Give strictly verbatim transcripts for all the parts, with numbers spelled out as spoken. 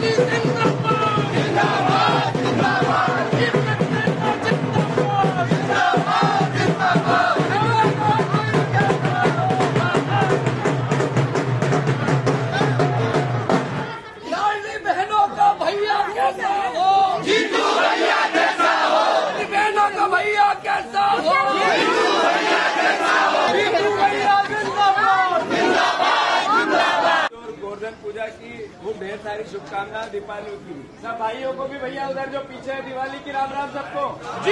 गोवर्धन पूजा की खूब ढेर सारी शुभकामनाएं दीपावली की। सब भाइयों को भी भैया उधर जो पीछे है दिवाली की राम राम सबको।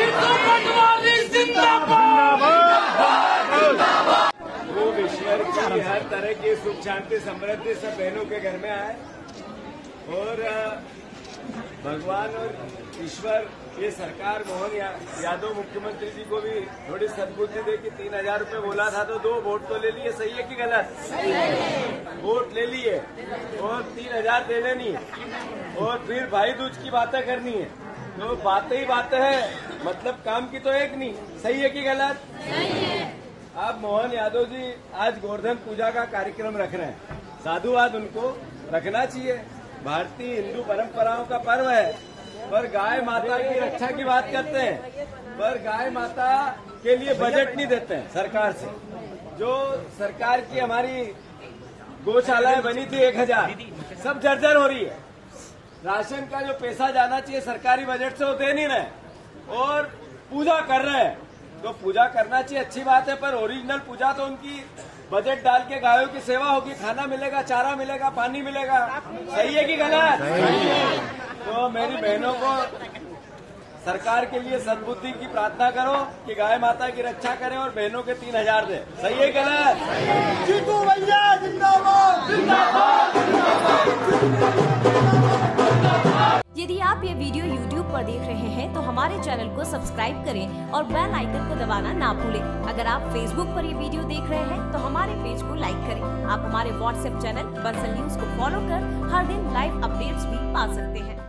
खूब ईश्वर की हर तरह की सुख शांति समृद्धि सब बहनों के घर में आए और भगवान और ईश्वर ये सरकार मोहन या, यादव मुख्यमंत्री जी को भी थोड़ी सद्बुद्धि दे कि तीन हजार रूपये बोला था तो दो वोट तो ले लिए, सही है कि गलत? वोट ले लिए और तीन हजार देने नहीं है और फिर भाई दूज की बातें करनी है, तो बातें ही बातें हैं, मतलब काम की तो एक नहीं, सही है कि गलत? आप मोहन यादव जी आज गोवर्धन पूजा का कार्यक्रम रख रहे हैं, साधुवाद उनको रखना चाहिए। भारतीय हिंदू परंपराओं का पर्व है, पर गाय माता की रक्षा की बात करते हैं, पर गाय माता के लिए बजट नहीं देते हैं सरकार से। जो सरकार की हमारी गौशालाएं बनी थी एक हजार, सब जर्जर हो रही है। राशन का जो पैसा जाना चाहिए सरकारी बजट से वो दे नहीं रहे और पूजा कर रहे हैं, तो पूजा करना चाहिए, अच्छी बात है, पर ओरिजिनल पूजा तो उनकी बजट डाल के गायों की सेवा होगी, खाना मिलेगा, चारा मिलेगा, पानी मिलेगा, सही है कि गलत? तो मेरी बहनों को सरकार के लिए सद्बुद्धि की प्रार्थना करो कि गाय माता की रक्षा करें और बहनों के तीन हजार दे, सही है गलत? जीतू भैया जिंदाबाद जिंदाबाद। यदि आप ये वीडियो YouTube पर देख रहे हैं तो हमारे चैनल को सब्सक्राइब करें और बेल आइकन को दबाना ना भूलें। अगर आप Facebook पर ये वीडियो देख रहे हैं तो हमारे पेज को लाइक करें। आप हमारे व्हाट्सएप चैनल बंसल न्यूज को फॉलो कर हर दिन लाइव अपडेट्स भी पा सकते हैं।